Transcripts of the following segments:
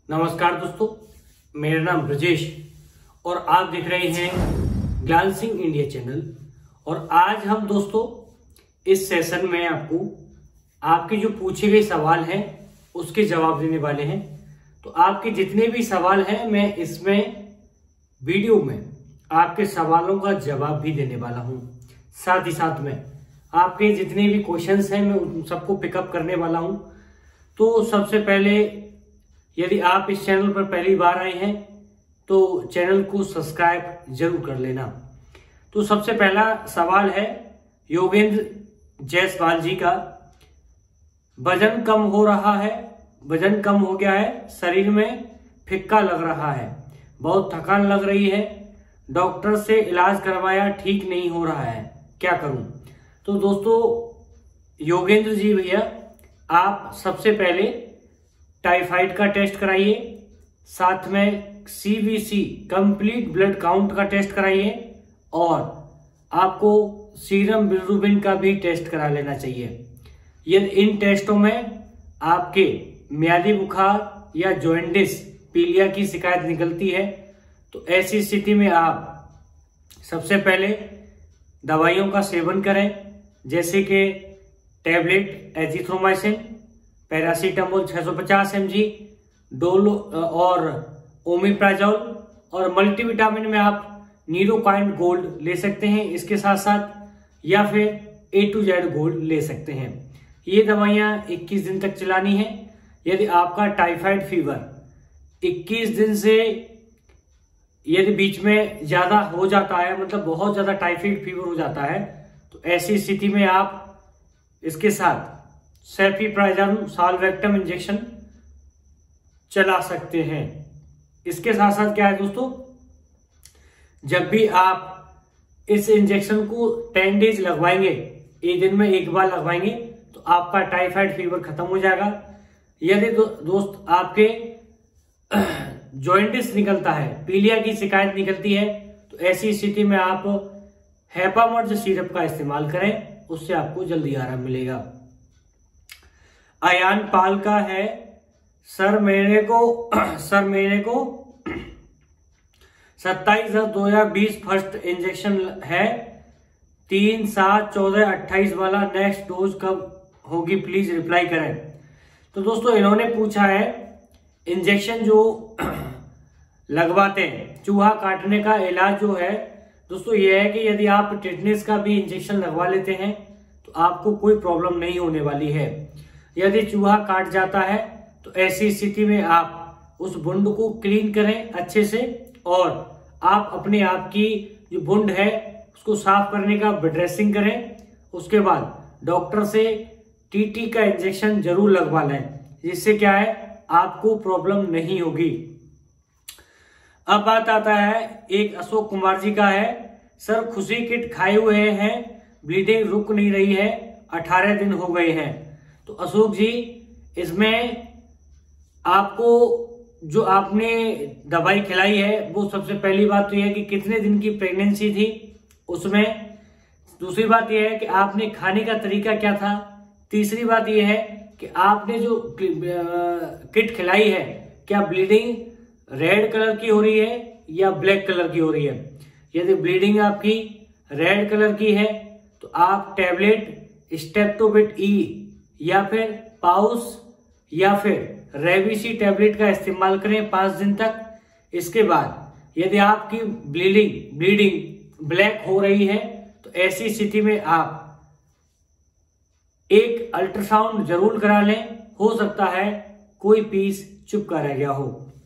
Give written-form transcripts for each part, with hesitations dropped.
नमस्कार दोस्तों, मेरा नाम ब्रजेश और आप देख रहे हैं ग्लांसिंग इंडिया चैनल। और आज हम दोस्तों इस सेशन में आपको आपके जो पूछे गए सवाल हैं उसके जवाब देने वाले हैं। तो आपके जितने भी सवाल हैं मैं इसमें वीडियो में आपके सवालों का जवाब भी देने वाला हूं। साथ ही साथ में आपके जितने भी क्वेश्चंस हैं मैं उन सबको पिकअप करने वाला हूं। तो सबसे पहले यदि आप इस चैनल पर पहली बार आए हैं तो चैनल को सब्सक्राइब जरूर कर लेना। तो सबसे पहला सवाल है योगेंद्र जायसवाल जी का। वजन कम हो रहा है, वजन कम हो गया है, शरीर में फिक्का लग रहा है, बहुत थकान लग रही है, डॉक्टर से इलाज करवाया ठीक नहीं हो रहा है, क्या करूं। तो दोस्तों योगेंद्र जी भैया, आप सबसे पहले टाइफाइड का टेस्ट कराइए, साथ में सीबीसी कंप्लीट ब्लड काउंट का टेस्ट कराइए और आपको सीरम बिलिरुबिन का भी टेस्ट करा लेना चाहिए। यदि इन टेस्टों में आपके मियादी बुखार या जॉइंटिस पीलिया की शिकायत निकलती है तो ऐसी स्थिति में आप सबसे पहले दवाइयों का सेवन करें, जैसे कि tablet azithromycin, paracetamol 650 mg, Dolo और ओमिप्राजोल और मल्टीविटामिन में आप नीरोकाइंड गोल्ड ले सकते हैं इसके साथ साथ, या फिर A to Z गोल्ड ले सकते हैं। ये दवाइयां 21 दिन तक चलानी है। यदि आपका टाइफाइड फीवर 21 दिन से यदि बीच में ज्यादा हो जाता है, मतलब बहुत ज्यादा टाइफाइड फीवर हो जाता है, तो ऐसी स्थिति में आप इसके साथ सेफिप्राइजन साल्वेक्टम इंजेक्शन चला सकते हैं। इसके साथ साथ क्या है दोस्तों, जब भी आप इस इंजेक्शन को 10 डेज लगवाएंगे, एक दिन में एक बार लगवाएंगे, तो आपका टाइफाइड फीवर खत्म हो जाएगा। यदि दोस्त आपके जॉइंटिस निकलता है, पीलिया की शिकायत निकलती है, तो ऐसी स्थिति में आप हैपामर्ज सिरप का इस्तेमाल करें, उससे आपको जल्दी आराम मिलेगा। अयान पाल का है, सर मेरे को 27/10/2020 फर्स्ट इंजेक्शन है, 3/7/14/28 वाला नेक्स्ट डोज कब होगी, प्लीज रिप्लाई करें। तो दोस्तों इन्होंने पूछा है इंजेक्शन जो लगवाते हैं चूहा काटने का इलाज जो है दोस्तों ये है कि यदि आप टिटनेस का भी इंजेक्शन लगवा लेते हैं तो आपको कोई प्रॉब्लम नहीं होने वाली है। यदि चूहा काट जाता है तो ऐसी स्थिति में आप उस वुंड को क्लीन करें अच्छे से और आप अपने आप की जो वुंड है उसको साफ करने का ड्रेसिंग करें। उसके बाद डॉक्टर से टीटी का इंजेक्शन जरूर लगवा लें, जिससे क्या है आपको प्रॉब्लम नहीं होगी। अब बात आता है एक अशोक कुमार जी का है, सर खुशी किट खाए हुए हैं, ब्लीडिंग रुक नहीं रही है, 18 दिन हो गए हैं। तो अशोक जी, इसमें आपको जो आपने दवाई खिलाई है वो सबसे पहली बात तो यह है कि कितने दिन की प्रेगनेंसी थी उसमें, दूसरी बात यह है कि आपने खाने का तरीका क्या था, तीसरी बात यह है कि आपने जो किट खिलाई है क्या ब्लीडिंग रेड कलर की हो रही है या ब्लैक कलर की हो रही है। यदि ब्लीडिंग आपकी रेड कलर की है तो आप टैबलेट स्टेप्टोबिट ई या फिर पाउस या फिर रेविसी टैबलेट का इस्तेमाल करें 5 दिन तक। इसके बाद यदि आपकी ब्लीडिंग ब्लैक हो रही है तो ऐसी स्थिति में आप एक अल्ट्रासाउंड जरूर करा लें, हो सकता है कोई पीस चुपका रह गया हो।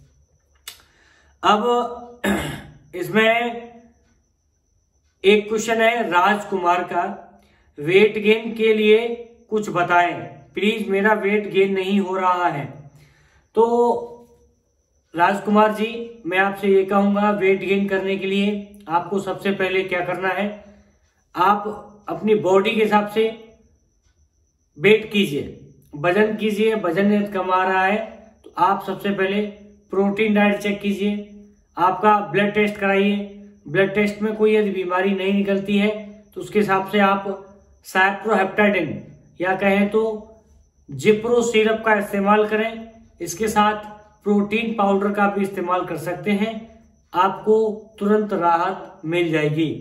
अब इसमें एक क्वेश्चन है राजकुमार का, वेट गेन के लिए कुछ बताएं प्लीज, मेरा वेट गेन नहीं हो रहा है। तो राजकुमार जी, मैं आपसे ये कहूंगा वेट गेन करने के लिए आपको सबसे पहले क्या करना है, आप अपनी बॉडी के हिसाब से वेट कीजिए, वजन कीजिए। वजन यदि कम आ रहा है तो आप सबसे पहले प्रोटीन डाइट चेक कीजिए, आपका ब्लड टेस्ट कराइए। ब्लड टेस्ट में कोई यदि बीमारी नहीं निकलती है तो उसके हिसाब से आप साइप्रोहेप्टाडिन या कहें तो जिप्रो सिरप का इस्तेमाल करें। इसके साथ प्रोटीन पाउडर का भी इस्तेमाल कर सकते हैं, आपको तुरंत राहत मिल जाएगी।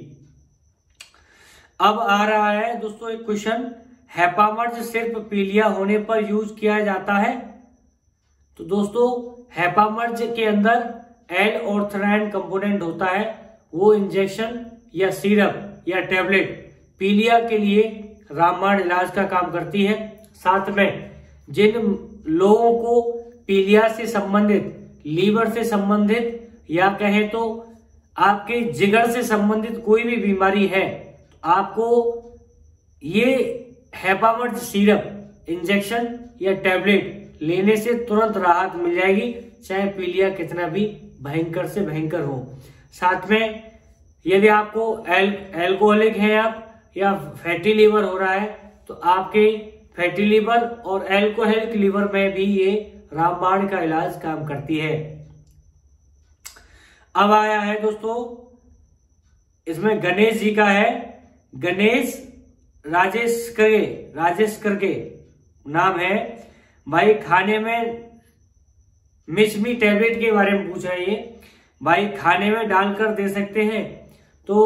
अब आ रहा है दोस्तों एक क्वेश्चन, हेपामर्ज सिर्फ पीलिया होने पर यूज किया जाता है? तो दोस्तों हेपामर्ज के अंदर L-ऑर्थराइन कंपोनेंट होता है, वो इंजेक्शन या सिरप या टेबलेट पीलिया के लिए रामबाण इलाज का काम करती है। साथ में जिन लोगों को पीलिया से संबंधित, लीवर से संबंधित या कहे तो आपके जिगर से संबंधित कोई भी बीमारी है, तो आपको ये हेपामर्ज सिरप, इंजेक्शन या टेबलेट लेने से तुरंत राहत मिल जाएगी, चाहे पीलिया कितना भी भयंकर से भयंकर हो। साथ में यदि आपको एल्कोहलिक है आप या फैटी लीवर हो रहा है, तो आपके फैटी लीवर और एल्कोहलिक लीवर में भी ये रामबाण का इलाज काम करती है। अब आया है दोस्तों, इसमें गणेश जी का है, गणेश राजेश करके नाम है भाई। खाने में मिचमी टैबलेट के बारे में पूछ रहे हैं ये भाई, खाने में डालकर दे सकते हैं? तो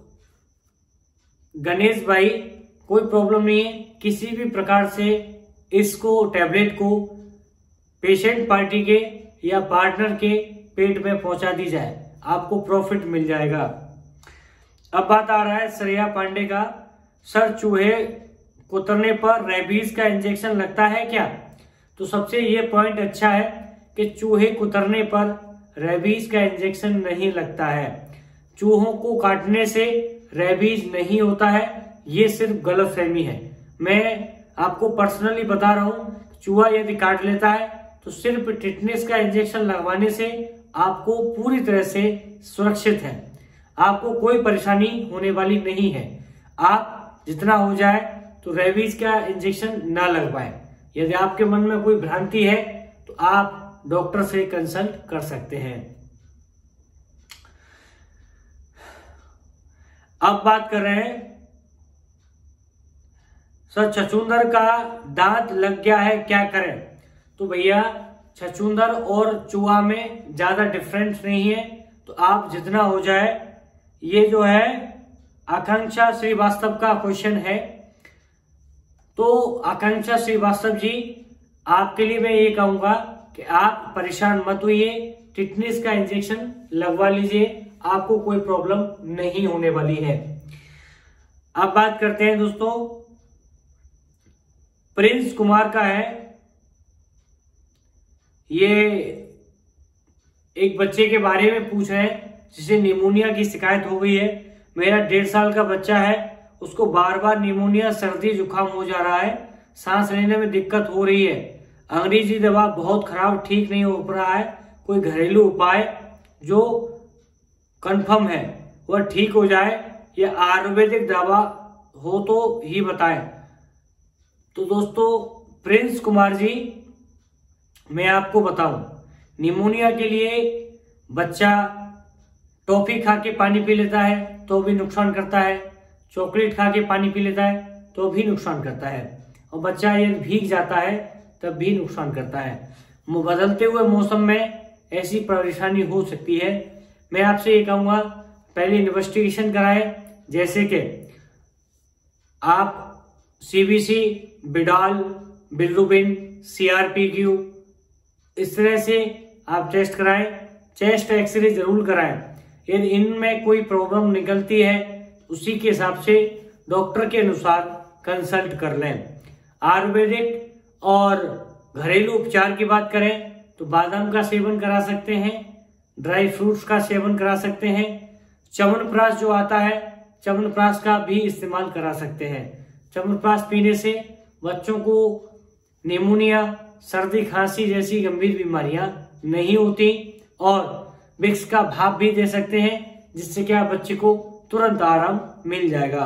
गणेश भाई कोई प्रॉब्लम नहीं है, किसी भी प्रकार से इसको टैबलेट को पेशेंट पार्टी के या पार्टनर के पेट में पहुंचा दी जाए, आपको प्रॉफिट मिल जाएगा। अब बात आ रहा है श्रेया पांडे का, सर चूहे कुतरने पर रेबीज का इंजेक्शन लगता है क्या? तो सबसे ये पॉइंट अच्छा है कि चूहे कुतरने पर रेबीज का इंजेक्शन नहीं लगता है। चूहों को काटने से रेबीज नहीं होता है, ये सिर्फ गलतफहमी है। मैं आपको पर्सनली बता रहा हूं, चूहा यदि काट लेता है तो सिर्फ टिटनेस का इंजेक्शन लगवाने से आपको पूरी तरह से सुरक्षित है, आपको कोई परेशानी होने वाली नहीं है। आप जितना हो जाए तो रेबीज का इंजेक्शन ना लगवाएं। यदि आपके मन में कोई भ्रांति है तो आप डॉक्टर से कंसल्ट कर सकते हैं। अब बात कर रहे हैं, सर छछूंदर का दांत लग गया है, क्या करें? तो भैया छछूंदर और चूहा में ज्यादा डिफरेंस नहीं है, तो आप जितना हो जाए, ये जो है आकांक्षा श्रीवास्तव का क्वेश्चन है। तो आकांक्षा श्रीवास्तव जी, आपके लिए मैं ये कहूंगा कि आप परेशान मत होइए, टिटनेस का इंजेक्शन लगवा लीजिए, आपको कोई प्रॉब्लम नहीं होने वाली है। अब बात करते हैं दोस्तों, प्रिंस कुमार का है, ये एक बच्चे के बारे में पूछ रहे हैं जिसे निमोनिया की शिकायत हो गई है। मेरा 1.5 साल का बच्चा है, उसको बार बार निमोनिया, सर्दी जुकाम हो जा रहा है, सांस लेने में दिक्कत हो रही है, अंग्रेजी दवा बहुत खराब, ठीक नहीं हो रहा है, कोई घरेलू उपाय जो कंफर्म है वह ठीक हो जाए या आयुर्वेदिक दवा हो तो ही बताएं। तो दोस्तों प्रिंस कुमार जी, मैं आपको बताऊं, निमोनिया के लिए बच्चा टॉफी खा के पानी पी लेता है तो भी नुकसान करता है, चॉकलेट खा के पानी पी लेता है तो भी नुकसान करता है, और बच्चा यदि भीग जाता है तब भी नुकसान करता है। बदलते हुए मौसम में ऐसी परेशानी हो सकती है। मैं आपसे ये कहूंगा, पहले इन्वेस्टिगेशन कराएं, जैसे कि आप सीबीसी, बिडाल, बिल्रुबिन, CRPQ, इस तरह से आप टेस्ट कराएं, चेस्ट एक्सरे जरूर कराएं। यदि इनमें कोई प्रॉब्लम निकलती है उसी के हिसाब से डॉक्टर के अनुसार कंसल्ट कर लें। आयुर्वेदिक और घरेलू उपचार की बात करें तो बादाम का सेवन करा सकते हैं, ड्राई फ्रूट्स का सेवन करा सकते हैं, च्यवनप्राश जो आता है, च्यवनप्राश का भी इस्तेमाल करा सकते हैं। च्यवनप्राश पीने से बच्चों को निमोनिया, सर्दी खांसी जैसी गंभीर बीमारियां नहीं होती, और विक्स का भाप भी दे सकते हैं, जिससे क्या बच्चे को तुरंत आराम मिल जाएगा।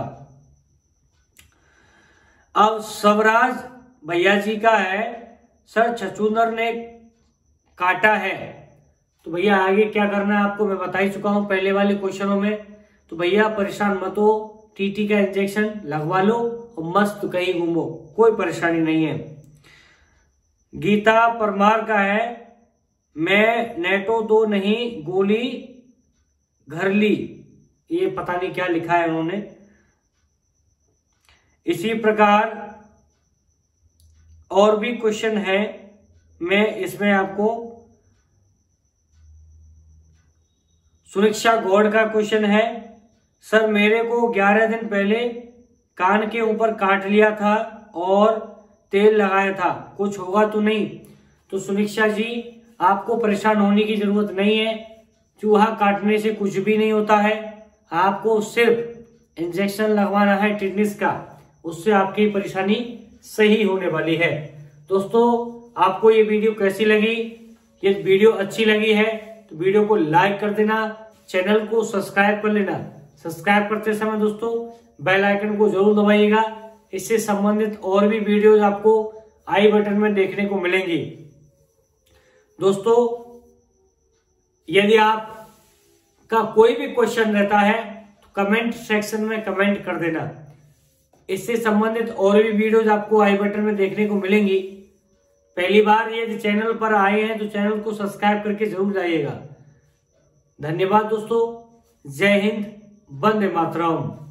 अब स्वराज भैया जी का है, सर छछूंदर ने काटा है, तो भैया आगे क्या करना है आपको मैं बता ही चुका हूं पहले वाले क्वेश्चनों में। तो भैया परेशान मत हो, टीटी का इंजेक्शन लगवा लो और मस्त कहीं घूमो, कोई परेशानी नहीं है। गीता परमार का है, मैं नेटो दो नहीं गोली घर ली, ये पता नहीं क्या लिखा है उन्होंने। इसी प्रकार और भी क्वेश्चन है, मैं इसमें आपको सुनिक्षा गौड़ का क्वेश्चन है, सर मेरे को 11 दिन पहले कान के ऊपर काट लिया था और तेल लगाया था, कुछ होगा तो नहीं? तो सुनिक्षा जी, आपको परेशान होने की जरूरत नहीं है, चूहा काटने से कुछ भी नहीं होता है। आपको सिर्फ इंजेक्शन लगवाना है टिटनेस का, उससे आपकी परेशानी सही होने वाली है। दोस्तों, आपको ये वीडियो कैसी लगी? ये वीडियो अच्छी लगी है तो वीडियो को लाइक कर देना, चैनल को सब्सक्राइब कर लेना। सब्सक्राइब करते समय दोस्तों बेल आइकन को जरूर दबाइएगा, इससे संबंधित और भी वीडियोज आपको आई बटन में देखने को मिलेंगी। दोस्तों, यदि आपका कोई भी क्वेश्चन रहता है तो कमेंट सेक्शन में कमेंट कर देना, इससे संबंधित और भी वीडियोज आपको आई बटन में देखने को मिलेंगी। पहली बार यदि चैनल पर आए हैं तो चैनल को सब्सक्राइब करके जरूर जाइएगा। धन्यवाद दोस्तों, जय हिंद, वंदे मातरम।